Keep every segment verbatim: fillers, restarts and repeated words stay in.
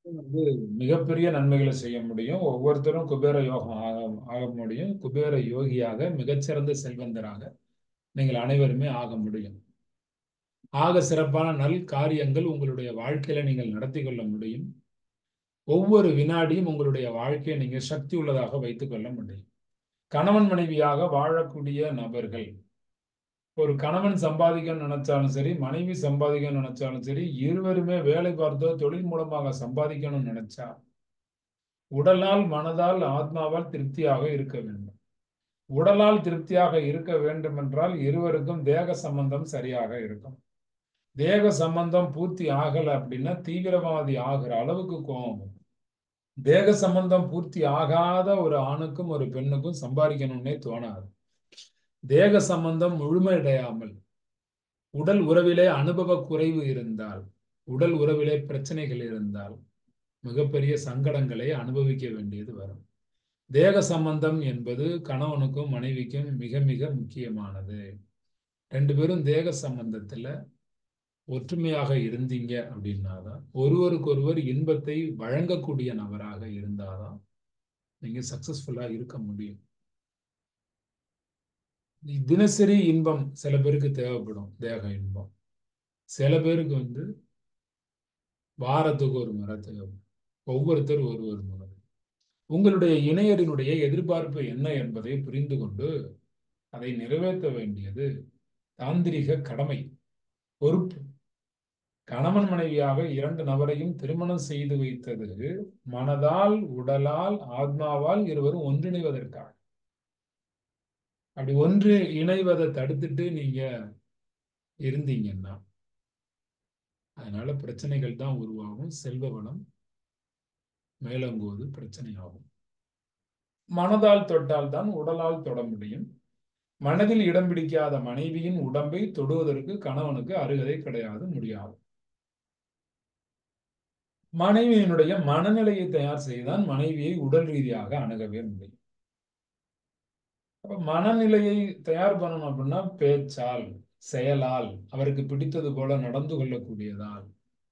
வந்து மிகப்பெரிய நன்மைகளை செய்ய முடியும். ஒவ்வொருத்தரும் குபேர யோகம் ஆக ஆக முடியும். குபேர யோகியாக மிகச்சிறந்த செல்வந்தராக நீங்கள் அனைவருமே ஆக முடியும். ஆக சிறப்பான நல் காரியங்கள் உங்களுடைய வாழ்க்கையில நீங்கள் நடத்தி கொள்ள முடியும். ஒவ்வொரு வினாடியும் உங்களுடைய வாழ்க்கையை நீங்க சக்தி உள்ளதாக வைத்துக் கொள்ள முடியும். கணவன் மனைவியாக வாழக்கூடிய நபர்கள், ஒரு கணவன் சம்பாதிக்கணும்னு நினைச்சாலும் சரி, மனைவி சம்பாதிக்கணும்னு நினைச்சாலும் சரி, இருவருமே வேலை பார்த்தோ தொழில் மூலமாக சம்பாதிக்கணும்னு நினைச்சா உடலால், மனதால், ஆத்மாவால் திருப்தியாக இருக்க வேண்டும். உடலால் திருப்தியாக இருக்க வேண்டும் என்றால் இருவருக்கும் தேக சம்பந்தம் சரியாக இருக்கும். தேக சம்பந்தம் பூர்த்தி ஆகல அப்படின்னா தீவிரவாதி ஆகிற அளவுக்கு கோபம். தேக சம்பந்தம் பூர்த்தி ஆகாத ஒரு ஆணுக்கும் ஒரு பெண்ணுக்கும் சம்பாதிக்கணும்னே தோணாது. தேக சம்பந்தம் முழுமையடையாமல் உடல் உறவிலே அனுபவ குறைவு இருந்தால், உடல் உறவிலே பிரச்சனைகள் இருந்தால் மிகப்பெரிய சங்கடங்களை அனுபவிக்க வேண்டியது வரும். தேக சம்பந்தம் என்பது கணவனுக்கும் மனைவிக்கும் மிக மிக முக்கியமானது. ரெண்டு பேரும் தேக சம்பந்தத்துல ஒற்றுமையாக இருந்தீங்க அப்படின்னாதான், ஒருவருக்கு ஒருவர் இன்பத்தை வழங்கக்கூடிய நபராக இருந்தாதான் நீங்க சக்சஸ்ஃபுல்லா இருக்க முடியும். தினசரி இன்பம் சில பேருக்கு தேவைப்படும், தேக இன்பம். சில பேருக்கு வந்து வாரத்துக்கு ஒரு முறை தேவைப்படும். ஒவ்வொருத்தர் ஒரு ஒரு முறை. உங்களுடைய இணையரினுடைய எதிர்பார்ப்பு என்ன என்பதை புரிந்து கொண்டு அதை நிறைவேற்ற வேண்டியது தாந்திரிக கடமை, பொறுப்பு. கணவன் மனைவியாக இரண்டு நபரையும் திருமணம் செய்து வைத்தது மனதால், உடலால், ஆத்மாவால் இருவரும் ஒன்றிணைவதற்காக. அப்படி ஒன்று இணைவதை தடுத்துட்டு நீங்க இருந்தீங்கன்னா அதனால பிரச்சனைகள் தான் உருவாகும். செல்வ வளம் மேலோங்குவது பிரச்சனையாகும். மனதால் தொட்டால் தான் உடலால் தொட முடியும். மனதில் இடம் பிடிக்காத மனைவியின் உடம்பை தொடுவதற்கு கணவனுக்கு அருகதை கிடையாது, முடியாது. மனைவியினுடைய மனநிலையை தயார் செய்தான் மனைவியை உடல் ரீதியாக அணுகவே முடியும். அப்ப மனநிலையை தயார் பண்ணணும் அப்படின்னா பேச்சால், செயலால், அவருக்கு பிடித்தது போல நடந்து கொள்ளக்கூடியதால்.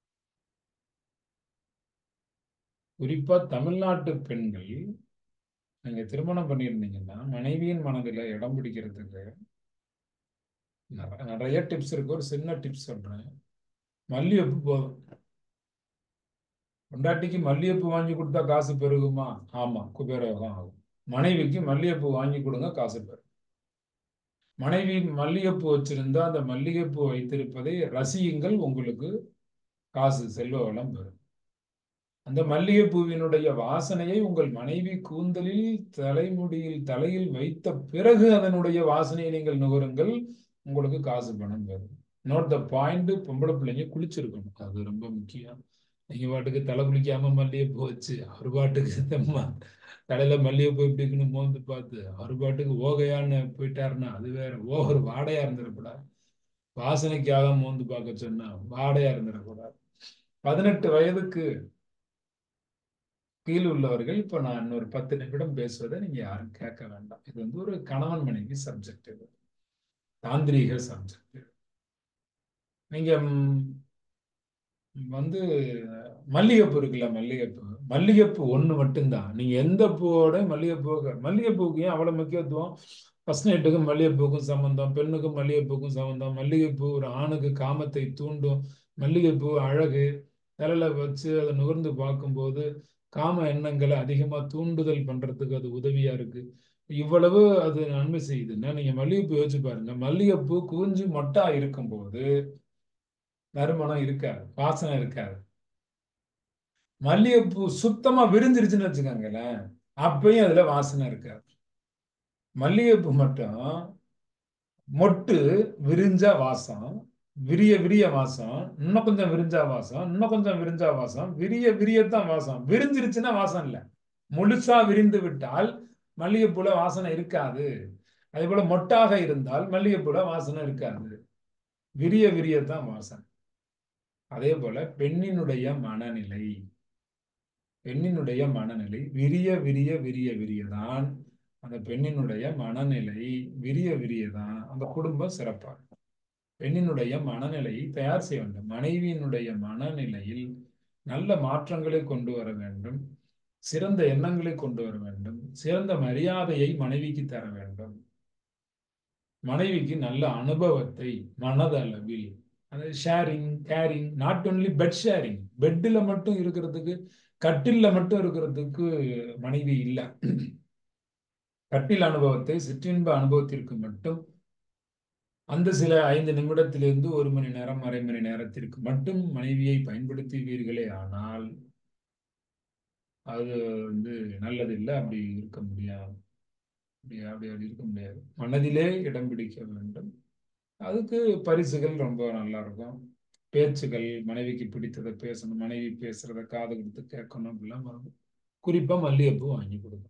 குறிப்பா தமிழ்நாட்டு பெண்கள் நீங்க திருமணம் பண்ணியிருந்தீங்கன்னா மனைவியின் மனதில் இடம் பிடிக்கிறதுக்கு நிறைய டிப்ஸ் இருக்கு. ஒரு சின்ன டிப்ஸ் சொல்றேன். மல்லிகைப்பூ போதும். பொண்டாட்டிக்கு மல்லிகைப்பூ வாங்கி கொடுத்தா காசு பெருகுமா? ஆமா, குபேரயோகம் ஆகும். மனைவிக்கு மல்லிகைப்பூ வாங்கி கொடுங்க, காசு பெறும். மனைவி மல்லிகைப்பூ வச்சிருந்தா அந்த மல்லிகைப்பூ வைத்திருப்பதை ரசியுங்கள், உங்களுக்கு காசு, செல்வ வளம் பெறும். அந்த மல்லிகைப்பூவினுடைய வாசனையை உங்கள் மனைவி கூந்தலில், தலைமுடியில், தலையில் வைத்த பிறகு அதனுடைய வாசனையை நீங்கள் நுகருங்கள், உங்களுக்கு காசு பணம் பெறும். Note the point. பொம்பளை பிள்ளைங்க குளிச்சிருக்கணும், அது ரொம்ப முக்கியம். நீங்க பாட்டுக்கு தலை குளிக்காம மல்லிகைப்பூ வச்சு அவர் பாட்டுக்கு தம்மா தலையில மல்லிகைப்பூ எப்படி இருக்குன்னு மோந்து பார்த்து அவர் பாட்டுக்கு ஓகையான்னு போயிட்டாருன்னா அது வேற. ஓவர் வாடையா இருந்துடக்கூடாது. வாசனைக்காக மோந்து பார்க்க சொன்னா வாடையா இருந்துடக்கூடாது. பதினெட்டு வயதுக்கு கீழ் உள்ளவர்கள் இப்ப நான் இன்னொரு பத்து நிமிடம் பேசுவதை நீங்க யாரும் கேட்க வேண்டாம். இது வந்து ஒரு கணவன் மனைவி சப்ஜெக்ட், இது தாந்திரீக சப்ஜெக்ட். நீங்க வந்து மல்லிகைப்பூ இருக்குல்ல, மல்லிகைப்பூ மல்லிகைப்பூ ஒண்ணு மட்டும்தான். நீங்க எந்த பூவோட மல்லிகைப்பூ, மல்லிகைப்பூக்கு ஏன் அவ்வளவு முக்கியத்துவம்? ஃபர்ஸ்ட் நைட்டுக்கும் மல்லிகைப்பூக்கும் சம்பந்தம், பெண்ணுக்கும் மல்லிகைப்பூக்கும் சம்பந்தம். மல்லிகைப்பூ ஒரு ஆணுக்கு காமத்தை தூண்டும். மல்லிகைப்பூ அழகு. தலையில வச்சு அதை நுகர்ந்து பார்க்கும்போது காம எண்ணங்களை அதிகமா தூண்டுதல் பண்றதுக்கு அது உதவியா இருக்கு. இவ்வளவு அது நன்மை செய்யுதுன்னா நீங்க மல்லிகைப்பூ யோசிச்சு பாருங்க. மல்லிகைப்பூ குவிஞ்சு மொட்டா இருக்கும்போது நறுமணம் இருக்காது, வாசனை இருக்காது. மல்லிகைப்பூ சுத்தமா விரிஞ்சிருச்சுன்னு வச்சுக்கோங்களேன், அப்பயும் அதுல வாசனை இருக்காது. மல்லிகைப்பூ மட்டும் மொட்டு விரிஞ்சா வாசம், விரிய விரிய வாசம், இன்னும் கொஞ்சம் விரிஞ்சா வாசம், இன்னும் கொஞ்சம் விரிஞ்சா வாசம், விரிய விரியத்தான் வாசம். விரிஞ்சிருச்சுன்னா வாசம் இல்லை. முழுசா விரிந்து விட்டால் மல்லிகைப்பூல வாசனை இருக்காது. அதே போல மொட்டாக இருந்தால் மல்லிகைப்பூல வாசனை இருக்காது. விரிய விரியத்தான் வாசனை. அதே போல பெண்ணினுடைய மனநிலை, பெண்ணினுடைய மனநிலை விரிய விரிய விரிய விரியதான் அந்த பெண்ணினுடைய மனநிலை விரிய விரியதான் அந்த குடும்பம் சிறப்பாக. பெண்ணினுடைய மனநிலையை தயார் செய்ய வேண்டும். மனைவியினுடைய மனநிலையில் நல்ல மாற்றங்களை கொண்டு வர வேண்டும், சிறந்த எண்ணங்களை கொண்டு வர வேண்டும், சிறந்த மரியாதையை மனைவிக்கு தர வேண்டும், மனைவிக்கு நல்ல அனுபவத்தை மனதளவில், அதாவது sharing caring, not only bed sharing, பெட்டில் மட்டும் இருக்கிறதுக்கு, கட்டில்ல மட்டும் இருக்கிறதுக்கு மனைவி இல்லை. கட்டில் அனுபவத்தை சிற்றின்ப அனுபவத்திற்கு மட்டும் அந்த சில ஐந்து நிமிடத்திலிருந்து ஒரு மணி நேரம் அரை மணி நேரத்திற்கு மட்டும் மனைவியை பயன்படுத்துவீர்களே ஆனால் அது வந்து நல்லது இல்லை. அப்படி இருக்க முடியாது. அப்படி அப்படி அப்படி இருக்க முடியாது. மனதிலே இடம் பிடிக்க வேண்டும். அதுக்கு பரிசுகள் ரொம்ப நல்லா இருக்கும். பேச்சுகள், மனைவிக்கு பிடித்ததை பேசணும், மனைவி பேசுறத காது கொடுத்து கேட்கணும், அப்படிலாம் வரும். குறிப்பா மல்லிகைப்பூ வாங்கி கொடுக்கணும்.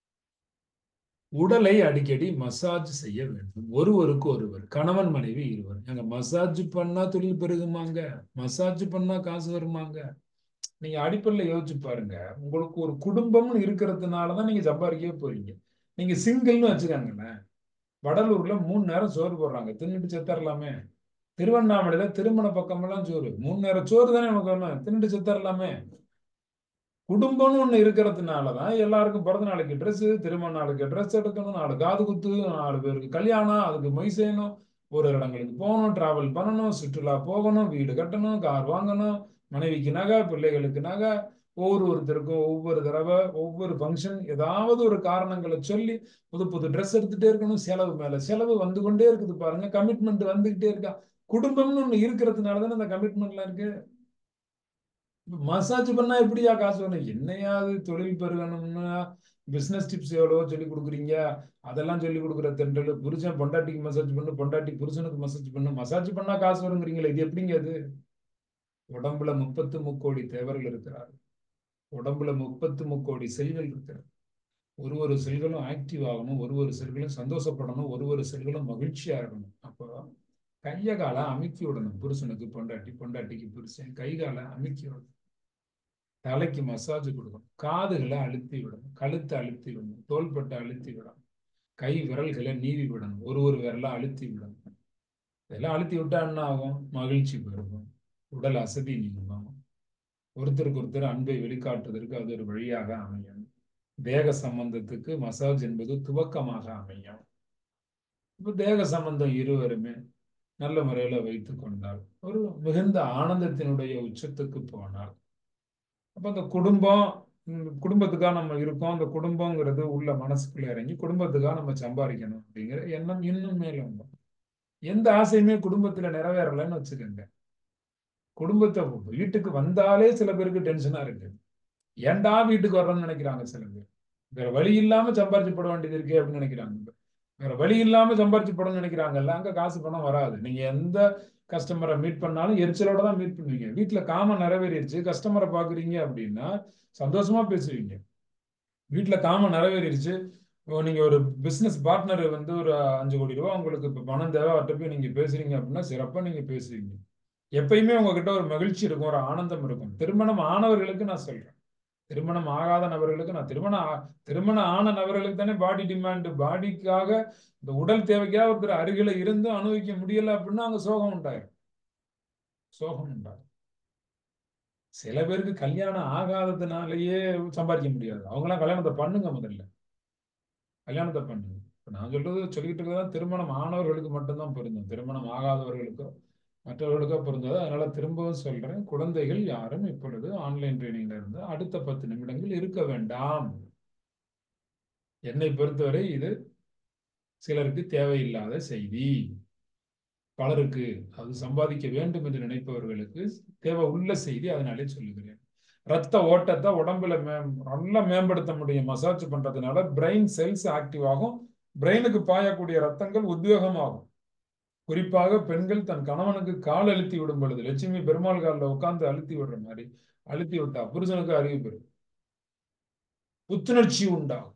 உடலை அடிக்கடி மசாஜ் செய்ய வேண்டும். ஒருவருக்கு ஒருவர், கணவன் மனைவி இருவர். எங்க மசாஜ் பண்ணா தொழில் பெருகுமாங்க, மசாஜ் பண்ணா காசு வருமாங்க. நீங்க அடிப்படையில் யோசிச்சு பாருங்க. உங்களுக்கு ஒரு குடும்பம்னு இருக்கிறதுனாலதான் நீங்க சம்பாதிக்கவே போறீங்க. நீங்க சிங்கிள்னு வச்சுக்காங்களேன், வடலூர்ல மூணு நேரம் சோறு போடுறாங்க, தின்னுட்டு செத்தரலாமே. திருவண்ணாமலையில திருமண பக்கமெல்லாம் சோறு, மூணு நேரம் சோறு தானே நமக்கு வேணும், தின்னுட்டு செத்தரலாமே. குடும்பம்னு ஒண்ணு இருக்கிறதுனாலதான் எல்லாருக்கும் பிறந்த நாளைக்கு ட்ரெஸ், திருமண நாளுக்கு ட்ரெஸ் எடுக்கணும், நாலு காது குத்து, நாலு பேருக்கு கல்யாணம், அதுக்கு மொய் செய்யணும், ஒரு இடங்களுக்கு போகணும், டிராவல் பண்ணணும், சுற்றுலா போகணும், வீடு கட்டணும், கார் வாங்கணும், மனைவிக்கு நகை, பிள்ளைகளுக்கு நகை, ஒவ்வொரு ஒருத்தருக்கும் ஒவ்வொரு தடவை ஒவ்வொரு ஃபங்க்ஷன், ஏதாவது ஒரு காரணங்களை சொல்லி புது புது ட்ரெஸ் எடுத்துட்டே இருக்கணும். செலவு மேல செலவு வந்து கொண்டே இருக்குது பாருங்க. கமிட்மெண்ட் வந்துகிட்டே இருக்கா. குடும்பம்னு ஒண்ணு இருக்கிறதுனால தானே அந்த கமிட்மெண்ட்லாம் இருக்கு. மசாஜ் பண்ணா எப்படியா காசு வரும்? என்னையாவது தொழில் பெருகணும்னா பிசினஸ் டிப்ஸ் எவ்வளவோ சொல்லி கொடுக்குறீங்க, அதெல்லாம் சொல்லி கொடுக்குற தென்றல். புருஷன் பொண்டாட்டிக்கு மசாஜ் பண்ணு, பொண்டாட்டி புருஷனுக்கு மசாஜ் பண்ணு, மசாஜ் பண்ணா காசு வருங்கிறீங்களே, இது எப்படிங்க அது? உடம்புல முப்பத்து முக்கோடி தேவர்கள் இருக்கிறார். உடம்புல முப்பத்து முக்கோடி செல்கள் இருக்கிறார். ஒரு ஒரு செல்களும் ஆக்டிவ் ஆகணும், ஒரு ஒரு செல்களும் சந்தோஷப்படணும், ஒரு ஒரு செல்களும் மகிழ்ச்சியா இருக்கணும். அப்போ கைய காலை அமுக்கி விடணும். புருஷனுக்கு பொண்டாட்டி, பொண்டாட்டிக்கு புருஷன் கை காலை அமுக்கி விடணும். தலைக்கு மசாஜ் கொடுக்கணும், காதுகளை அழுத்தி விடணும், கழுத்தை அழுத்தி விடணும், தோள்பட்டை அழுத்தி விடணும், கை விரல்களை நீவி விடணும், ஒரு ஒரு விரலா அழுத்தி விடணும். இதெல்லாம் அழுத்தி விட்டா என்ன ஆகும்? மகிழ்ச்சி பெருகும், உடல் அசதி நீங்கும், ஒருத்தருக்கு ஒருத்தர் அன்பை வெளிக்காட்டுவதற்கு அது ஒரு வழியாக அமையும். தேக சம்பந்தத்துக்கு மசாஜ் என்பது துவக்கமாக அமையும். இப்போ தேக சம்பந்தம் இருவருமே நல்ல முறையில வைத்துக் கொண்டால், ஒரு மிகுந்த ஆனந்தத்தினுடைய உச்சத்துக்கு போனால், அப்ப அந்த குடும்பம், குடும்பத்துக்காக நம்ம இருக்கோம், அந்த குடும்பங்கிறது உள்ள மனசுக்குள்ள இறங்கி குடும்பத்துக்காக நம்ம சம்பாதிக்கணும் அப்படிங்கிற எண்ணம் இன்னும் மேலும். எந்த ஆசையுமே குடும்பத்துல நிறைவேறலைன்னு வச்சுக்கோங்க. குடும்பத்தை வீட்டுக்கு வந்தாலே சில பேருக்கு டென்ஷனா இருக்கு. ஏன்டா வீட்டுக்கு வர்றோம்னு நினைக்கிறாங்க சில பேர். வேற வழி இல்லாம சம்பாரிச்சு போட வேண்டியது இருக்கே அப்படின்னு நினைக்கிறாங்க. வேற வழி இல்லாம சம்பாரிச்சு போடணும்னு நினைக்கிறாங்கல்ல, அங்க காசு பணம் வராது. நீங்க எந்த கஸ்டமரை மீட் பண்ணாலும் எரிச்சலோட தான் மீட் பண்ணுவீங்க. வீட்டுல காம நிறைவேறிடுச்சு, கஸ்டமரை பாக்குறீங்க அப்படின்னா சந்தோஷமா பேசுவீங்க. வீட்டுல காம நிறைவேறிடுச்சு, நீங்க ஒரு பிசினஸ் பார்ட்னர் வந்து ஒரு அஞ்சு கோடி ரூபாய் உங்களுக்கு இப்ப பணம் தேவை, அவர்கிட்ட போய் நீங்க பேசுறீங்க அப்படின்னா சிறப்பா நீங்க பேசுவீங்க. எப்பயுமே உங்ககிட்ட ஒரு மகிழ்ச்சி இருக்கும், ஒரு ஆனந்தம் இருக்கும். திருமணம் ஆனவர்களுக்கு நான் சொல்றேன், திருமணம் ஆகாத நபர்களுக்கு நான், திருமணம் திருமணம் ஆன நபர்களுக்கு தானே பாடி டிமாண்ட், பாடிக்காக இந்த உடல் தேவைக்காக ஒருத்தர் அருகில இருந்து அனுபவிக்க முடியல அப்படின்னா அங்க சோகம் உண்டாயிரும், சோகம் உண்டாயிரும். சில பேருக்கு கல்யாணம் ஆகாததுனாலயே சம்பாதிக்க முடியாது. அவங்களாம் கல்யாணத்தை பண்ணுங்க, முதல்ல கல்யாணத்தை பண்ணுங்க. இப்ப நான் சொல்றது சொல்லிக்கிட்டு இருக்கிறதா திருமணம் ஆனவர்களுக்கு மட்டும்தான் பொருந்தும், திருமணம் ஆகாதவர்களுக்கோ மற்றவர்களுக்கோ பொருந்தாது. அதனால திரும்பவும் சொல்றேன், குழந்தைகள் யாரும் இப்பொழுது ஆன்லைன் ட்ரைனிங்ல இருந்து அடுத்த பத்து நிமிடங்கள் இருக்க வேண்டாம். என்னை பொறுத்தவரை இது சிலருக்கு தேவையில்லாத செய்தி. பலருக்கு அது சம்பாதிக்க வேண்டும் என்று நினைப்பவர்களுக்கு தேவை உள்ள செய்தி. அதனாலே சொல்லுகிறேன், ரத்த ஓட்டத்தை உடம்புல மே நல்லா மேம்படுத்த முடியும் மசாஜ் பண்றதுனால. பிரெயின் செல்ஸ் ஆக்டிவ் ஆகும், பிரெயினுக்கு பாயக்கூடிய ரத்தங்கள் உத்வேகமாகும். குறிப்பாக பெண்கள் தன் கணவனுக்கு கால் அழுத்தி விடும் பொழுது, லட்சுமி பெருமாள் காலில் உட்கார்ந்து அழுத்தி விடுற மாதிரி அழுத்தி விட்டா புருஷனுக்கு அறிவு பெறும், புத்துணர்ச்சி உண்டாகும்.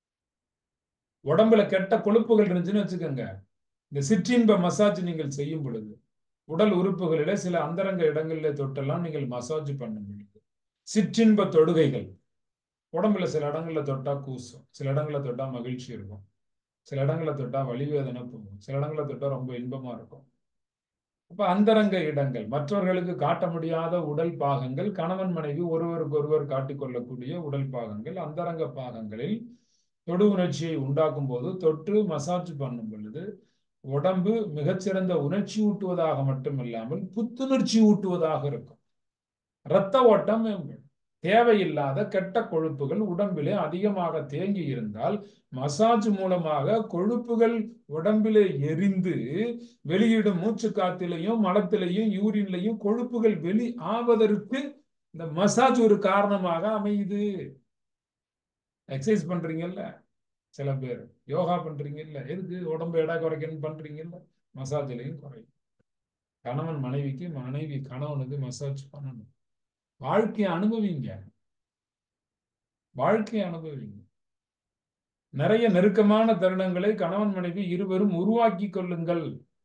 உடம்புல கெட்ட கொழுப்புகள் இருந்துச்சுன்னு வச்சுக்கோங்க, இந்த சிற்றின்ப மசாஜ் நீங்கள் செய்யும் பொழுது உடல் உறுப்புகளில சில அந்தரங்க இடங்களில தொட்டெல்லாம் நீங்கள் மசாஜ் பண்ண முடியும். சிற்றின்ப தொடுகைகள் உடம்புல சில இடங்கள்ல தொட்டா கூசும், சில இடங்கள்ல தொட்டா மகிழ்ச்சி இருக்கும், சில இடங்கள்ல தொட்டா வலிவேதனை போகும், சில இடங்கள்ல தொட்டா ரொம்ப இன்பமா இருக்கும். அப்ப அந்தரங்க இடங்கள், மற்றவர்களுக்கு காட்ட முடியாத உடல் பாகங்கள், கணவன் மனைவி ஒருவருக்கு ஒருவர் காட்டிக்கொள்ளக்கூடிய உடல் பாகங்கள், அந்தரங்க பாகங்களில் தொடு உணர்ச்சியை உண்டாக்கும் போது தொற்று மசாஜ் பண்ணும் பொழுது உடம்பு மிகச்சிறந்த உணர்ச்சி ஊட்டுவதாக மட்டும் இல்லாமல் புத்துணர்ச்சி ஊட்டுவதாக இருக்கும். இரத்த ஓட்டம் மேம்படும். தேவையில்லாத கெட்ட கொழுப்புகள் உடம்பிலே அதிகமாக தேங்கி இருந்தால் மசாஜ் மூலமாக கொழுப்புகள் உடம்பிலே எரிந்து வெளியிடும் மூச்சு காத்திலையும் மலத்திலையும் யூரின்லையும் கொழுப்புகள் வெளி ஆவதற்கு இந்த மசாஜ் ஒரு காரணமாக அமையுது. எக்ஸசைஸ் பண்றீங்கல்ல சில பேர், யோகா பண்றீங்கல்ல, எதுக்கு? உடம்பு எடை குறைக்கணும் பண்றீங்கல்ல, மசாஜ்லையும் குறையும். கணவன் மனைவிக்கு, மனைவி கணவனுக்கு மசாஜ் பண்ணணும். வாழ்க்கையை அனுபவிங்க, வாழ்க்கையை அனுபவிங்க. நிறைய நெருக்கமான தருணங்களை கணவன் மனைவி இருவரும் உருவாக்கி கொள்ளுங்கள்.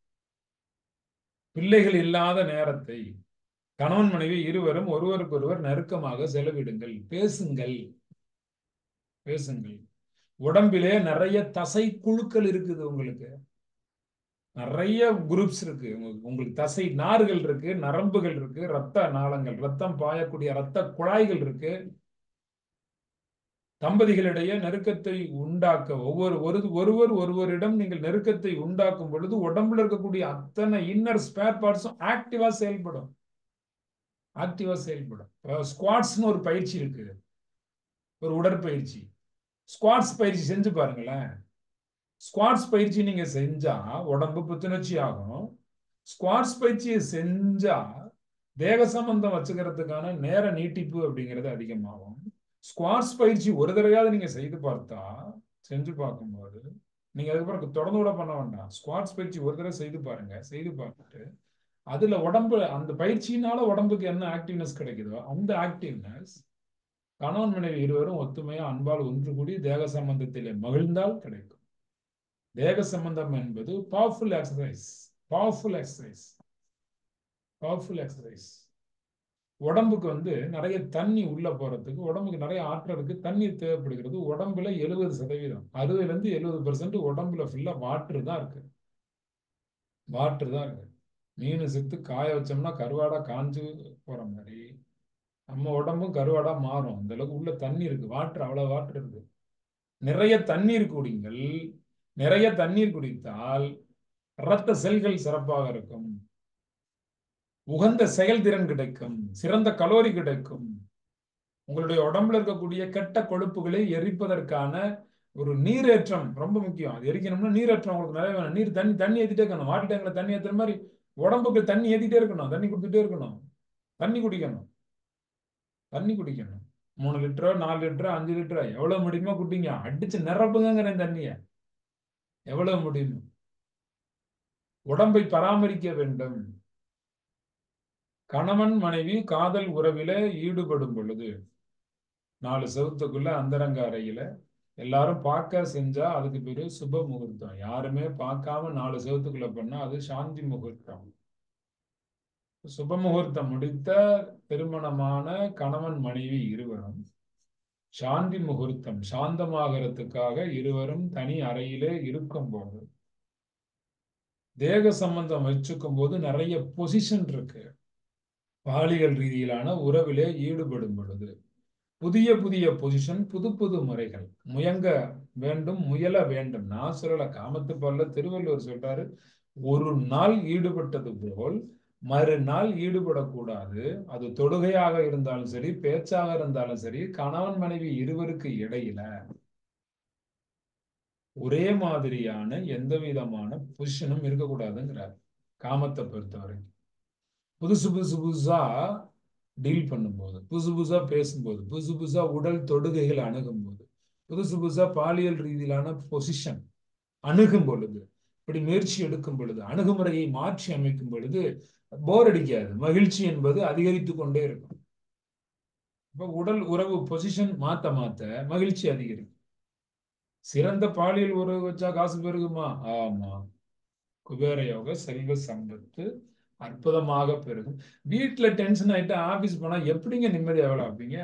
பிள்ளைகள் இல்லாத நேரத்தை கணவன் மனைவி இருவரும் ஒருவருக்கொருவர் நெருக்கமாக செலவிடுங்கள். பேசுங்கள், பேசுங்கள். உடம்பிலே நிறைய தசை குழுக்கள் இருக்குது. உங்களுக்கு நிறைய குரூப்ஸ் இருக்கு. உங்களுக்கு தசை நார்கள் இருக்கு, நரம்புகள் இருக்கு, ரத்த நாளங்கள், ரத்தம் பாயக்கூடிய ரத்த குழாய்கள் இருக்கு. தம்பதிகளிடையே நெருக்கத்தை உண்டாக்க ஒவ்வொரு ஒரு ஒருவர் ஒருவரிடம் நீங்கள் நெருக்கத்தை உண்டாக்கும் பொழுது உடம்புல இருக்கக்கூடிய அத்தனை இன்னர் ஸ்பேர் பார்ட்ஸும் ஆக்டிவா செயல்படும். ஆக்டிவா செயல்படும். ஸ்குவாட்ஸ்னு ஒரு பயிற்சி இருக்கு, ஒரு உடற்பயிற்சி. ஸ்குவாட்ஸ் பயிற்சி செஞ்சு பாருங்களேன். ஸ்குவாட்ஸ் பயிற்சி நீங்க செஞ்சா உடம்பு புத்துணர்ச்சி ஆகும். ஸ்குவாட்ஸ் பயிற்சியை செஞ்சா தேக சம்பந்தம் வச்சுக்கிறதுக்கான நேர நீட்டிப்பு அப்படிங்கிறது அதிகமாகும். ஸ்குவாட்ஸ் பயிற்சி ஒரு தடவையாவது நீங்க செய்து பார்த்தா, செஞ்சு பார்க்கும்போது நீங்க அதுக்கப்புறம் தொடர்ந்து கூட பண்ண வேண்டாம். ஸ்குவாட்ஸ் பயிற்சி ஒரு தடவை செய்து பாருங்க. செய்து பார்த்துட்டு அதுல உடம்பு, அந்த பயிற்சியினால உடம்புக்கு என்ன ஆக்டிவ்னஸ் கிடைக்குதோ அந்த ஆக்டிவ்னஸ் கணவன் மனைவி இருவரும் ஒத்துமையா அன்பால் ஒன்று கூடி தேக சம்பந்தத்திலே மகிழ்ந்தால் கிடைக்கும். தேக சம்பந்தம் என்பது powerful exercise. Powerful exercise powerful exercise உடம்புக்கு வந்து நிறைய தண்ணி உள்ள போறதுக்கு, உடம்புக்கு நிறைய ஆற்றலுக்கு தண்ணீர் தேவைப்படுகிறது. உடம்புல எழுபது சதவீதம் அறுபதுல இருந்து எழுபது பெர்சென்ட் உடம்புல ஃபுல்லா வாட்டர் தான் இருக்கு. வாட்டர் தான் இருக்கு. மீன் செத்து காய வச்சோம்னா கருவாடா காஞ்சு போற மாதிரி நம்ம உடம்பும் கருவாடா மாறும். அந்த அளவுக்கு உள்ள தண்ணி இருக்கு. வாட்டர், அவ்வளவு வாட்டர் இருக்கு. நிறைய தண்ணீர் குடிங்கள். நிறைய தண்ணீர் குடித்தால் இரத்த செல்கள் சிறப்பாக இருக்கும். உகந்த செயல்திறன் கிடைக்கும். சிறந்த கலோரி கிடைக்கும். உங்களுடைய உடம்புல இருக்கக்கூடிய கெட்ட கொழுப்புகளை எரிப்பதற்கான ஒரு நீரேற்றம் ரொம்ப முக்கியம். அது எரிக்கணும்னா நீரேற்றம் உங்களுக்கு நிறைய வேணும். நீர் தண்ணி தண்ணி ஏற்றிட்டே இருக்கணும். வாட்டர் டேங்க்ல தண்ணி ஏற்றுற மாதிரி உடம்புக்கு தண்ணி ஏற்றிட்டே இருக்கணும். தண்ணி கொடுத்துட்டே இருக்கணும். தண்ணி குடிக்கணும். தண்ணி குடிக்கணும். மூணு லிட்டரோ நாலு லிட்டரோ அஞ்சு லிட்டரோ எவ்வளவு முடியுமோ குடிங்க. அடிச்சு நிரப்புங்கிறேன் தண்ணிய எவ்வளவு முடியுமோ. உடம்பை பராமரிக்க வேண்டும். கணவன் மனைவி காதல் உறவில ஈடுபடும் பொழுது நாலு செவத்துக்குள்ள அந்தரங்க அறையில எல்லாரும் பார்க்க செஞ்சா அதுக்கு பேரு சுப முகூர்த்தம். யாருமே பார்க்காம நாலு செவத்துக்குள்ள பண்ணா அது சாந்தி முகூர்த்தம். சுப முகூர்த்தம் முடித்த திருமணமான கணவன் மனைவி இருவரும் சாந்தி முகூர்த்தம் சாந்தமாகறதுக்காக இருவரும் தனி அறையிலே இருக்கும் போது தேக சம்பந்தம் வச்சுக்கும் போது நிறைய பொசிஷன் இருக்கு. பாலியல் ரீதியிலான உறவிலே ஈடுபடும் பொழுது புதிய புதிய பொசிஷன், புது புது முறைகள் முயங்க வேண்டும், முயல வேண்டும். நான் சொல்லல, காமத்து பால்ல திருவள்ளுவர் சொல்றாரு, ஒரு நாள் ஈடுபட்டது போல் மறுநாள் ஈடுபடக்கூடாது. அது தொடுகையாக இருந்தாலும் சரி, பேச்சாக இருந்தாலும் சரி, கணவன் மனைவி இருவருக்கு இடையில ஒரே மாதிரியான எந்த விதமான பொசிஷனும் இருக்கக்கூடாதுங்கிறார் காமத்தை பொறுத்தவரை. புதுசு புதுசு புதுசா டீல் பண்ணும்போது, புதுசு புதுசா பேசும்போது, புதுசு புதுசா உடல் தொடுகைகள் அணுகும் போது, புதுசு புதுசா பாலியல் ரீதியிலான பொசிஷன் அணுகும் பொழுது, இப்படி முயற்சி எடுக்கும் பொழுது, அணுகுமுறையை மாற்றி அமைக்கும் பொழுது போர் அடிக்காது. மகிழ்ச்சி என்பது அதிகரித்து கொண்டே இருக்கும். இப்ப உடல் உறவு பொசிஷன் மாத்த மாத்த மகிழ்ச்சி அதிகரிக்கும். சிறந்த பாலியல் உறவு வச்சா காசு பெருகுமா? ஆமா. குபேர யோக செல்வ சம்பத்து அற்புதமாக பெருகும். வீட்டுல டென்ஷன் ஆயிட்டு ஆபீஸ் போனா எப்படிங்க நிம்மதியா எவ்வளவு ஆப்பீங்க?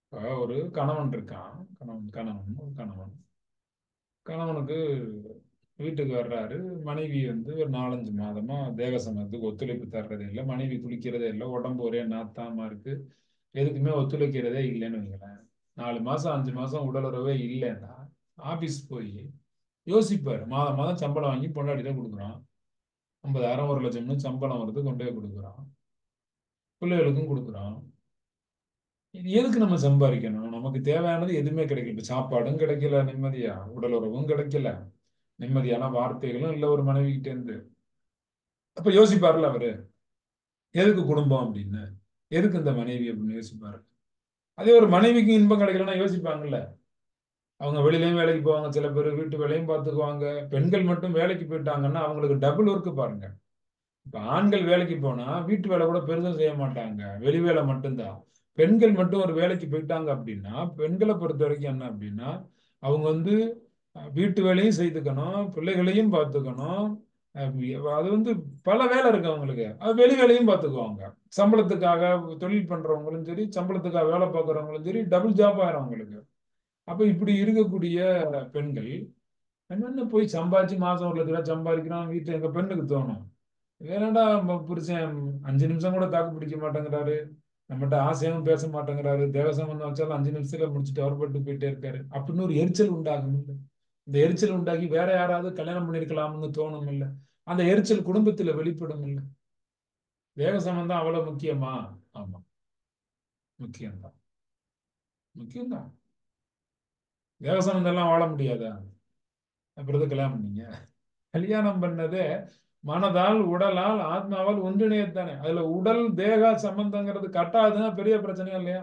ஒரு கணவன் இருக்கான். கணவன் கணவன் ஒரு கணவன் கணவனுக்கு வீட்டுக்கு வர்றாரு. மனைவி வந்து ஒரு நாலஞ்சு மாதமா தேக சம்பந்தத்துக்கு ஒத்துழைப்பு தர்றதே இல்லை. மனைவி குளிக்கிறதே இல்லை. உடம்பு ஒரே நாத்தாமா இருக்கு. எதுக்குமே ஒத்துழைக்கிறதே இல்லைன்னு வைங்களேன். நாலு மாசம் அஞ்சு மாசம் உடலுறவே இல்லைன்னா ஆபீஸ் போய் யோசிப்பாரு. மாதம் மாதம் சம்பளம் வாங்கி பொண்டாட்டி தான் கொடுக்குறான். ஐம்பதாயிரம் ஒரு லட்சம்னு சம்பளம் வருது, கொண்டு போய் கொடுக்குறான். பிள்ளைகளுக்கும் கொடுக்குறான். இது எதுக்கு நம்ம சம்பாதிக்கணும்? நமக்கு தேவையானது எதுவுமே கிடைக்கல. இப்ப சாப்பாடும் கிடைக்கல நிம்மதியா, உடல் உறவும் கிடைக்கல, நிம்மதியான வார்த்தைகளும் இல்லை ஒரு மனைவி கிட்ட இருந்து. அப்ப யோசிப்பாருல அவரு, எதுக்கு குடும்பம் அப்படின்னு, எதுக்கு இந்த மனைவி அப்படின்னு யோசிப்பாரு. அதே ஒரு மனைவிக்கு இன்பம் கிடைக்கலன்னா யோசிப்பாங்கல்ல. அவங்க வெளியிலயும் வேலைக்கு போவாங்க, சில பேர் வீட்டு வேலையும் பார்த்துக்குவாங்க. பெண்கள் மட்டும் வேலைக்கு போயிட்டாங்கன்னா அவங்களுக்கு டபுள் ஒர்க்கு பாருங்க. இப்ப ஆண்கள் வேலைக்கு போனா வீட்டு வேலை கூட பெருசும் செய்ய மாட்டாங்க, வெளி வேலை மட்டும்தான். பெண்கள் மட்டும் ஒரு வேலைக்கு போயிட்டாங்க அப்படின்னா, பெண்களை பொறுத்த வரைக்கும் என்ன அப்படின்னா, அவங்க வந்து அஹ், வீட்டு வேலையும் செய்துக்கணும், பிள்ளைகளையும் பார்த்துக்கணும். அஹ், அது வந்து பல வேலை இருக்கு அவங்களுக்கு. அது வெளி வேலையும் பார்த்துக்குவாங்க. சம்பளத்துக்காக தொழில் பண்றவங்களும் சரி, சம்பளத்துக்காக வேலை பார்க்குறவங்களும் சரி, டபுள் ஜாப் ஆயிரும் அவங்களுக்கு. அப்ப இப்படி இருக்கக்கூடிய பெண்கள் என்னென்ன போய் சம்பாதிச்சு மாசம் ஒரு லட்ச ரூபாய் சம்பாதிக்கிறான், வீட்டுல எங்க பெண்ணுக்கு தோணும், வேணாண்டா நம்ம புருஷன் அஞ்சு நிமிஷம் கூட தாக்கு பிடிக்க மாட்டேங்கிறாரு, நம்மகிட்ட ஆசையாவும் பேச மாட்டேங்கிறாரு, தேவ சம்பந்தம் வச்சாலும் அஞ்சு நிமிஷத்துல முடிச்சுட்டு அவர் பட்டு போயிட்டே இருக்காரு அப்படின்னு ஒரு எரிச்சல் உண்டாகும் இல்ல. இந்த எரிச்சல் உண்டாகி வேற யாராவது கல்யாணம் பண்ணிருக்கலாம்னு தோணும் இல்ல. அந்த எரிச்சல் குடும்பத்துல வெளிப்படும் இல்ல. தேவ சம்பந்தம் அவ்வளவு முக்கியமா? ஆமா, முக்கியம்தான், முக்கியம்தான். தேவ சம்பந்தம் எல்லாம் வாழ முடியாதா? அப்புறம் எதுக்கு கல்யாணம் பண்ணீங்க? கல்யாணம் பண்ணதே மனதால், உடலால், ஆத்மாவால் ஒன்றிணையத்தானே. அதுல உடல் தேக சம்பந்தங்கிறது கட்டாதுன்னா பெரிய பிரச்சனையா இல்லையா?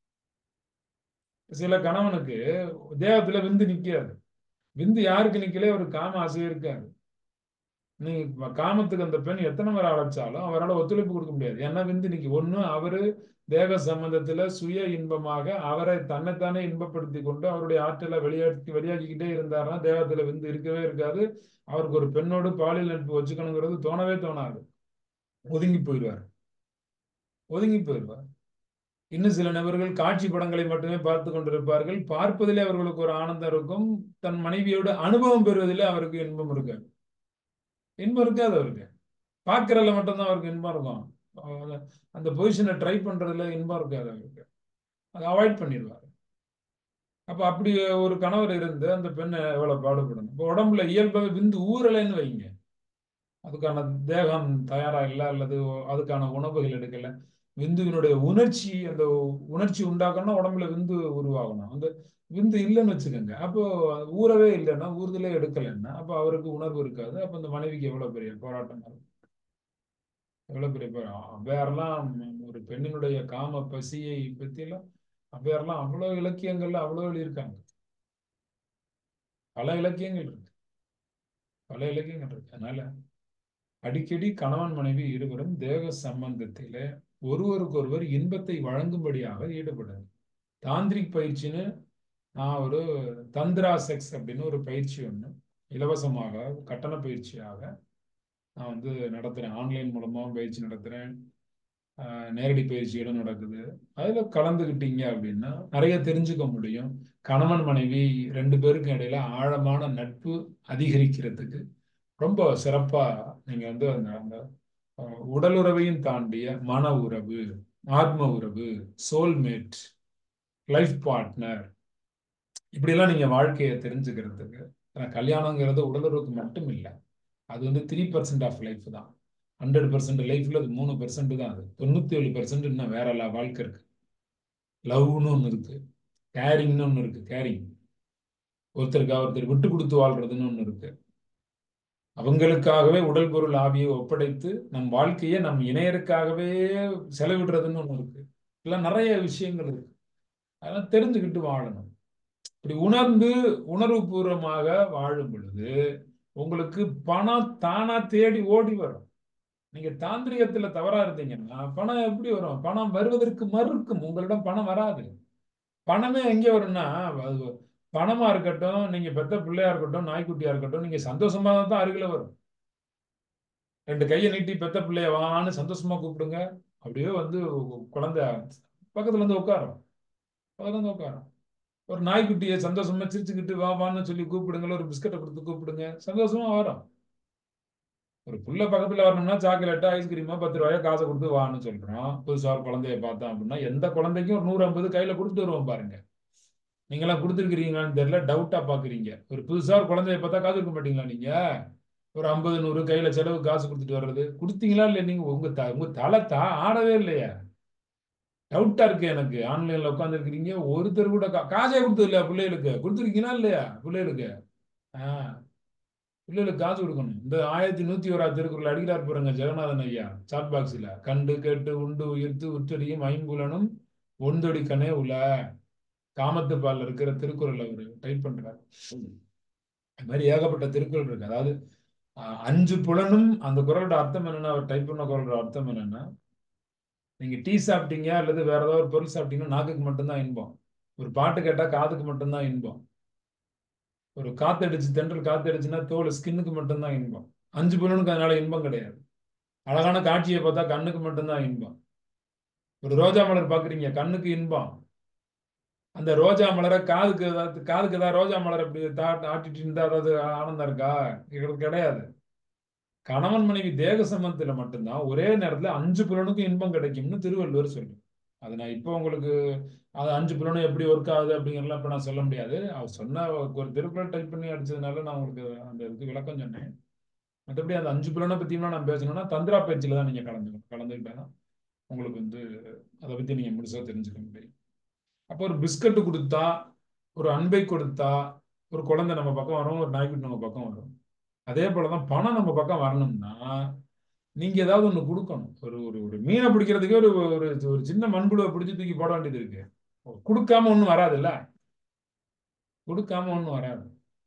சில கணவனுக்கு தேகத்துல விந்து நிக்காது. விந்து யாருக்கு நிக்கலே ஒரு காம ஆசையே இருக்காது. நீ காமத்துக்கு அந்த பெண் எத்தனை முறை அழைச்சாலும் அவரால் ஒத்துழைப்பு கொடுக்க முடியாது. ஏன்னா விந்து நிக்க ஒண்ணு அவரு தேக சம்பந்தத்துல சுய இன்பமாக அவரை தன்னைத்தானே இன்பப்படுத்தி கொண்டு அவருடைய ஆற்றலை வெளியாக்கி வெளியாக்கிக்கிட்டே இருந்தாருன்னா தேகத்துல விந்து இருக்கவே இருக்காது. அவருக்கு ஒரு பெண்ணோடு பாலியல் நட்பு வச்சுக்கணுங்கிறது தோணவே தோணாது. ஒதுங்கி போயிடுவார், ஒதுங்கி போயிடுவார். இன்னும் சில நபர்கள் காட்சி படங்களை மட்டுமே பார்த்து கொண்டிருப்பார்கள். பார்ப்பதிலே அவர்களுக்கு ஒரு ஆனந்தம் இருக்கும். தன் மனைவியோட அனுபவம் பெறுவதிலே அவருக்கு இன்பம் இருக்காது. இன்பம் இருக்காது அவருக்கு. பார்க்கறதுல மட்டும்தான் அவருக்கு இன்பம் இருக்கும். அஹ் அந்த பொசிஷனை ட்ரை பண்றதுல இன்பம் இருக்காது அவருக்கு. அதை அவாய்ட் பண்ணிடுவார். அப்ப அப்படி ஒரு கணவர் இருந்து அந்த பெண்ணை எவ்வளவு பாடுபடணும். இப்போ உடம்புல இயல்பாக விந்து ஊறலைன்னு வைங்க, அதுக்கான தேகம் தயாரா இல்லை, அல்லது அதுக்கான உணவுகள் எடுக்கல, விந்துவினுடைய உணர்ச்சி, அந்த உணர்ச்சி உண்டாக்கணும்னா உடம்புல விந்து உருவாகணும். அந்த விந்து இல்லைன்னு வச்சுக்கோங்க. அப்போ ஊறவே இல்லைன்னா, ஊறுதலே எடுக்கலைன்னா, அப்போ அவருக்கு உணர்வு இருக்காது. அப்போ இந்த மனைவிக்கு எவ்வளவு பெரிய போராட்டம் இருக்கும், எவ்வளவு பெரிய போராட்டம். அவ்வையாரெல்லாம் ஒரு பெண்ணினுடைய காம பசியை பத்தியெல்லாம் அவ்வையாரெல்லாம் அவ்வளவு இலக்கியங்கள்ல அவ்வளவு எழுதியிருக்காங்க. பல இலக்கியங்கள் இருக்கு, பல இலக்கியங்கள் இருக்கு. அதனால அடிக்கடி கணவன் மனைவி இருவரும் தேக சம்பந்தத்திலே ஒருவருக்கொருவர் இன்பத்தை வழங்கும்படியாக ஈடுபடுது. தாந்திரிக் பயிற்சின்னு நான் ஒரு தந்திரா செக்ஸ் அப்படின்னு ஒரு பயிற்சி ஒன்று இலவசமாக கட்டண பயிற்சியாக நான் வந்து நடத்துறேன். ஆன்லைன் மூலமாக பயிற்சி நடத்துறேன். நேரடி பயிற்சிகளும் நடக்குது. அதுல கலந்துக்கிட்டீங்க அப்படின்னா நிறைய தெரிஞ்சுக்க முடியும். கணவன் மனைவி ரெண்டு பேருக்கும் இடையில ஆழமான நட்பு அதிகரிக்கிறதுக்கு ரொம்ப சிறப்பா நீங்க வந்து அந்த அந்த உடல் உறவையும் தாண்டிய மன உறவு, ஆத்ம உறவு, சோல்மேட், லைஃப் பார்ட்னர், இப்படியெல்லாம் நீங்க வாழ்க்கையை தெரிஞ்சுக்கிறதுக்கு. கல்யாணங்கிறது உடலுறவுக்கு மட்டும் இல்லை, அது வந்து த்ரீ பர்சன்ட் ஆஃப் லைஃப் தான். ஹண்ட்ரட் பர்சன்ட் லைஃப்ல அது மூணு பெர்சென்ட் தான். அது தொண்ணூத்தி ஏழு பெர்சென்ட் இன்னும் வேற எல்லா வாழ்க்கை இருக்கு. லவ்னு ஒன்று இருக்கு, கேரிங்னு ஒன்று இருக்கு, கேரிங், ஒருத்தருக்கு ஒருத்தர் விட்டு கொடுத்து வாழ்றதுன்னு ஒன்று இருக்கு. அவங்களுக்காகவே உடல் பொருள் ஆவியை ஒப்படைத்து நம் வாழ்க்கையை நம் இணையருக்காகவே செலவிடுறதுன்னு ஒண்ணு இருக்கு. இதெல்லாம் நிறைய விஷயங்கள் இருக்கு. அதெல்லாம் தெரிஞ்சுக்கிட்டு வாழணும். இப்படி உணர்ந்து உணர்வு பூர்வமாக வாழும் பொழுது உங்களுக்கு பணம் தானா தேடி ஓடி வரும். நீங்க தாந்திரிகத்துல தவறா இருந்தீங்கன்னா பணம் எப்படி வரும்? பணம் வருவதற்கு மறுக்கும். உங்களிடம் பணம் வராது. பணமே எங்கே வரும்னா, அது பணமா இருக்கட்டும், நீங்க பெத்த பிள்ளையா இருக்கட்டும், நாய்க்குட்டியா இருக்கட்டும், நீங்க சந்தோஷமா தான் அருகில வரும். ரெண்டு கையை நீட்டி பெத்த பிள்ளைய வான்னு சந்தோஷமா கூப்பிடுங்க, அப்படியே வந்து குழந்தை பக்கத்துல இருந்து உட்காரும், பக்கத்துல இருந்து உட்காரும். ஒரு நாய்க்குட்டியை சந்தோஷமா சிரிச்சுக்கிட்டு வா வான்னு சொல்லி கூப்பிடுங்க, ஒரு பிஸ்கட்டை கொடுத்து கூப்பிடுங்க, சந்தோஷமா வரும். ஒரு புள்ள பக்கத்துல வரணும்னா சாக்லேட்டா ஐஸ்கிரீமா பத்து ரூபாயோ காசை கொடுத்து வான்னு சொல்றோம். புதுசா ஒரு குழந்தைய பார்த்தோம் அப்படின்னா எந்த குழந்தைக்கும் ஒரு நூறு ஐம்பது கையில கொடுத்துட்டு வருவோம் பாருங்க. நீங்களாம் கொடுத்துருக்கிறீங்களான்னு தெரியல, டவுட்டா பாக்குறீங்க. ஒரு புதுசா ஒரு குழந்தைய பார்த்தா காசு கொடுக்க மாட்டீங்களா நீங்க? ஒரு ஐம்பது நூறு கையில செலவு காசு கொடுத்துட்டு வர்றது கொடுத்தீங்களா இல்லையா? நீங்க உங்க த உங்க தலை தா ஆடவே இல்லையா? டவுட்டா இருக்கு எனக்கு. ஆன்லைன்ல உட்கார்ந்து இருக்கிறீங்க, ஒருத்தர் கூட கா- காசே கொடுத்தது இல்லையா பிள்ளைகளுக்கு? கொடுத்துருக்கீங்களா இல்லையா பிள்ளைகளுக்கு? ஆஹ் பிள்ளைகளுக்கு காசு கொடுக்கணும். இந்த ஆயிரத்தி நூத்தி ஓராவது திருக்குறள் அடிக்கிறார் பாருங்க ஜெகநாதன் ஐயா சாட் பாக்ஸ்ல. கண்டு கேட்டு உண்டு உயிர்த்து உற்றடியும் ஐம்புலனும் ஒன்றொடி கனே உல. காமத்து பால்ல இருக்கிற திருக்குறள் அவரு டைப் பண்றாரு. அது மாதிரி ஏகப்பட்ட திருக்குறள் இருக்கு. அதாவது அஹ், அஞ்சு புலனும் அந்த குறளோட அர்த்தம் என்னன்னா, அவர் டைப் பண்ண குறளோட அர்த்தம் என்னன்னா, நீங்க டீ சாப்பிட்டீங்க அல்லது வேற ஏதாவது ஒரு பொருள் சாப்பிட்டீங்கன்னா நாக்குக்கு மட்டும்தான் இன்பம். ஒரு பாட்டு கேட்டா காதுக்கு மட்டும்தான் இன்பம். ஒரு காத்தடிச்சு தென்றல் காத்தடிச்சுன்னா தோல் ஸ்கின்னுக்கு மட்டும்தான் இன்பம். அஞ்சு புலனுக்கு அதனால இன்பம் கிடையாது. அழகான காட்சியை பார்த்தா கண்ணுக்கு மட்டும்தான் இன்பம். ஒரு ரோஜா மலர் பாக்குறீங்க, கண்ணுக்கு இன்பம். அந்த ரோஜா மலரை காதுக்கு ஏதாவது காதுக்கு ஏதாவது ரோஜா மலர் அப்படி தா ஆட்டிட்டு இருந்தா அதாவது ஆனந்தம் இருக்கா? எங்களுக்கு கிடையாது. கணவன் மனைவி தேக சம்பந்தத்துல மட்டும்தான் ஒரே நேரத்துல அஞ்சு புலனுக்கும் இன்பம் கிடைக்கும்னு திருவள்ளுவர் சொல்லும். அது நான் இப்போ உங்களுக்கு அது அஞ்சு புலனும் எப்படி ஒர்க் ஆகுது அப்படிங்கிறலாம் இப்ப நான் சொல்ல முடியாது. அவர் சொன்ன ஒரு திருக்குறள் டைப் பண்ணி அடிச்சதுனால நான் உங்களுக்கு அந்த இதுக்கு விளக்கம் சொன்னேன். மற்றபடி அந்த அஞ்சு புலனை பத்தியும்னா நான் பேசணும்னா தந்திரா பயிற்சியில தான் நீங்க கலந்துக்கணும். கலந்துக்கிட்டா உங்களுக்கு வந்து அதை பத்தி நீங்க முழுசா தெரிஞ்சுக்க முடியும். அப்போ ஒரு பிஸ்கட் கொடுத்தா, ஒரு அன்பை கொடுத்தா, ஒரு குழந்தை நம்ம பக்கம் வரும், ஒரு நாய்க்குட்டி நம்ம பக்கம் வரும். அதே போலதான் பணம் நம்ம பக்கம் வரணும்னா நீங்க ஏதாவது ஒண்ணு கொடுக்கணும். ஒரு ஒரு ஒரு மீனை பிடிக்கிறதுக்கே ஒரு ஒரு ஒரு சின்ன மண்புழுவை பிடிச்சி தூக்கி போட வேண்டியது இருக்கு. கொடுக்காம ஒண்ணும் வராதுல்ல. கொடுக்காம ஒண்ணும் வராது.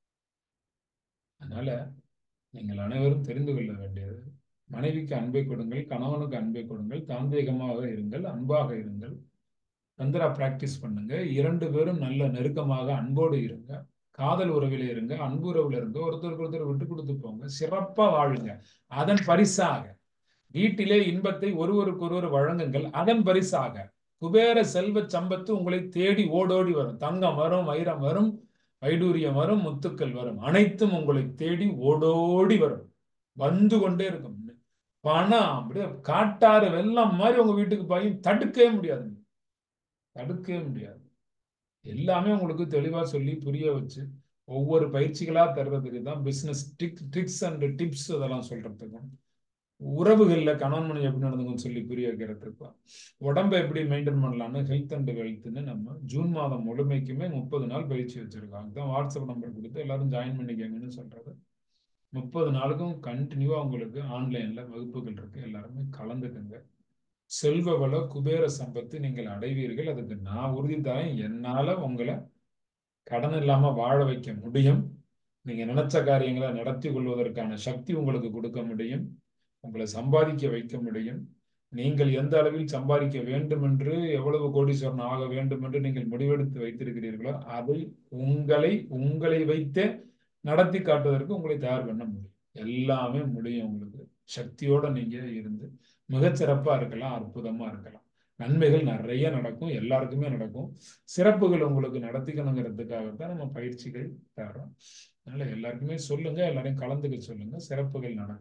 அதனால நீங்கள் அனைவரும் தெரிந்து கொள்ள வேண்டியது, மனைவிக்கு அன்பை கொடுங்கள், கணவனுக்கு அன்பை கொடுங்கள், தாந்திரிகமாக இருங்கள், அன்பாக இருங்கள், தந்திரா பிராக்டிஸ் பண்ணுங்க. இரண்டு பேரும் நல்ல நெருக்கமாக அன்போடு இருங்க, காதல் உறவில இருங்க, அன்பு உறவுல இருங்க, ஒருத்தருக்கு ஒருத்தர் விட்டு கொடுத்து போங்க, சிறப்பா வாழுங்க. அதன் பரிசாக வீட்டிலே இன்பத்தை ஒருவருக்கு ஒருவர் வழங்குங்கள். அதன் பரிசாக குபேர செல்வ சம்பத்து உங்களை தேடி ஓடோடி வரும். தங்கம் வரும், வைரம் வரும், வைடூரியம் வரும், முத்துக்கள் வரும். அனைத்தும் உங்களை தேடி ஓடோடி வரும், வந்து கொண்டே இருக்கும். பணம் அப்படியே காட்டாறு வெள்ளம் மாதிரி உங்க வீட்டுக்கு பாயும், தடுக்கவே முடியாது. தடுக்கவே முடியாது. எல்லாமே உங்களுக்கு தெளிவா சொல்லி புரிய வச்சு ஒவ்வொரு பயிற்சிகளா தர்றதுக்கு தான் பிசினஸ் ட்ரிக்ஸ் அண்ட் டிப்ஸ் அதெல்லாம் சொல்றதுக்கும், உறவுகள்ல கணவன் மனைவி எப்படி நடந்துங்கன்னு சொல்லி புரிய வைக்கிறதுக்கு, உடம்பை எப்படி மெயின்டைன் பண்ணலாம்னு ஹெல்த் அண்ட் வெல்த்னு நம்ம ஜூன் மாதம் முழுமைக்குமே முப்பது நாள் பயிற்சி வச்சிருக்கோம். அதுதான் வாட்ஸ்அப் நம்பர் கொடுத்து எல்லாரும் ஜாயின் பண்ணிக்கங்கன்னு சொல்றது. முப்பது நாளுக்கும் கண்டினியூவா உங்களுக்கு ஆன்லைன்ல வகுப்புகள் இருக்கு. எல்லாருமே கலந்துக்குங்க. செல்வ வள குபேர சம்பத்து நீங்கள் அடைவீர்கள். அதுக்கு நான் உறுதி தரேன். என்னால உங்களை கடன் இல்லாம வாழ வைக்க முடியும். நீங்க நினைச்ச காரியங்களை நடத்தி கொள்வதற்கான சக்தி உங்களுக்கு கொடுக்க முடியும். உங்களை சம்பாதிக்க வைக்க முடியும். நீங்கள் எந்த அளவில் சம்பாதிக்க வேண்டும் என்று, எவ்வளவு கோடீஸ்வரன் ஆக வேண்டும் என்று நீங்கள் முடிவெடுத்து வைத்திருக்கிறீர்களோ அதை உங்களை உங்களை வைத்தே நடத்தி காட்டுவதற்கு உங்களை தயார் பண்ண முடியும். எல்லாமே முடியும். உங்களுக்கு சக்தியோட நீங்க இருந்து மிகச்சிறப்பா இருக்கலாம், அற்புதமா இருக்கலாம். நன்மைகள் நிறைய நடக்கும், எல்லாருக்குமே நடக்கும். சிறப்புகள் உங்களுக்கு நடத்திக்கணுங்கிறதுக்காகத்தான் நம்ம பயிற்சிகள் தர்றோம். அதனால எல்லாருக்குமே சொல்லுங்க, எல்லாரையும் கலந்துக்க சொல்லுங்க. சிறப்புகள் நடக்கும்.